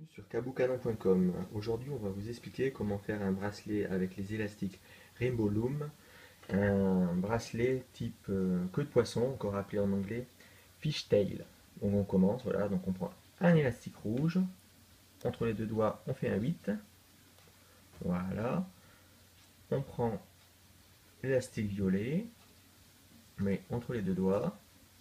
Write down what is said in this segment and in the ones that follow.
Sur kabukanon.com. Aujourd'hui, on va vous expliquer comment faire un bracelet avec les élastiques Rainbow Loom, un bracelet type queue de poisson, encore appelé en anglais fishtail. Donc on commence, voilà, donc on prend un élastique rouge, entre les deux doigts, on fait un 8. Voilà. On prend l'élastique violet, mais entre les deux doigts,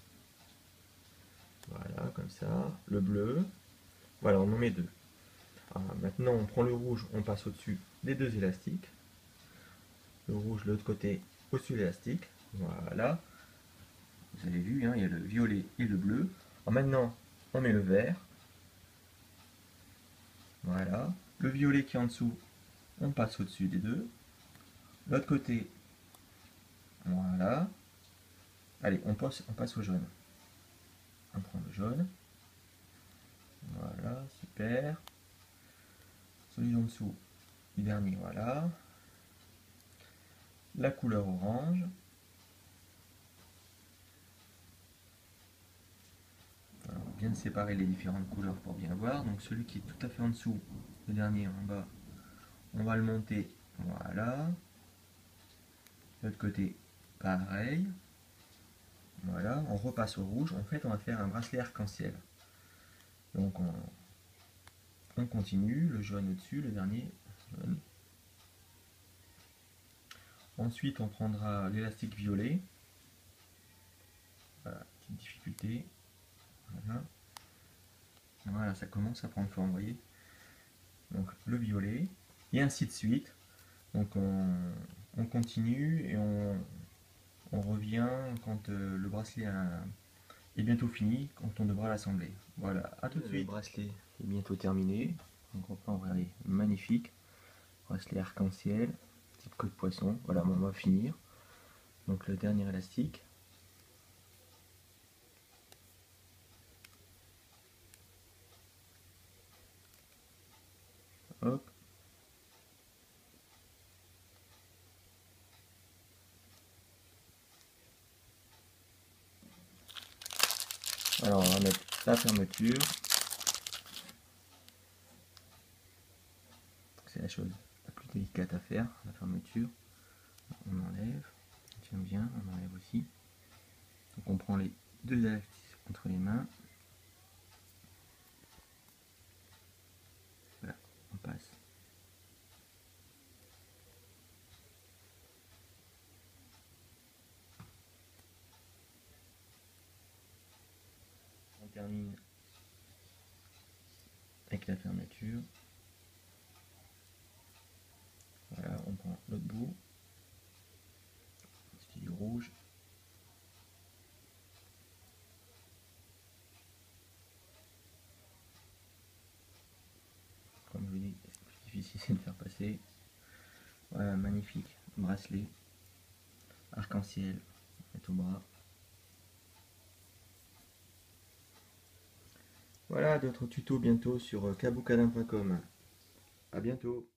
voilà, comme ça, le bleu, voilà, on en met deux. Maintenant, on prend le rouge, on passe au-dessus des deux élastiques. Le rouge de l'autre côté au-dessus de l'élastique. Voilà. Vous avez vu, hein, il y a le violet et le bleu. Alors maintenant, on met le vert. Voilà. Le violet qui est en dessous, on passe au-dessus des deux. L'autre côté, voilà. Allez, on passe au jaune. On prend le jaune. Voilà, super. Celui en dessous, le dernier, voilà. La couleur orange. Alors, bien séparer les différentes couleurs pour bien voir. Donc celui qui est tout à fait en dessous, le dernier en bas, on va le monter, voilà. De l'autre côté, pareil. Voilà, on repasse au rouge. En fait, on va faire un bracelet arc-en-ciel. Donc on continue, le jaune au-dessus, le dernier jaune. Ensuite, on prendra l'élastique violet. Voilà, petite difficulté. Voilà. Voilà, ça commence à prendre forme, vous voyez. Donc le violet, et ainsi de suite. Donc on continue et on revient quand le bracelet est bientôt fini, quand on devra l'assembler. Voilà, à tout de suite. Le bracelet est bientôt terminé. Donc on peut en regarder, magnifique. Bracelet arc-en-ciel, type queue de poisson. Voilà, bon, on va finir. Donc le dernier élastique. Hop. Alors on va mettre la fermeture. C'est la chose la plus délicate à faire, la fermeture. On enlève, on tient bien, on enlève aussi. Donc on prend les deux élastiques entre les mains. Voilà, on passe. On termine avec la fermeture. Voilà, on prend l'autre bout. C'est du rouge. Comme je vous dis, c'est plus difficile de faire passer. Voilà, magnifique bracelet arc-en-ciel, mettre au bras. Voilà, d'autres tutos bientôt sur kabukanon.com. A bientôt.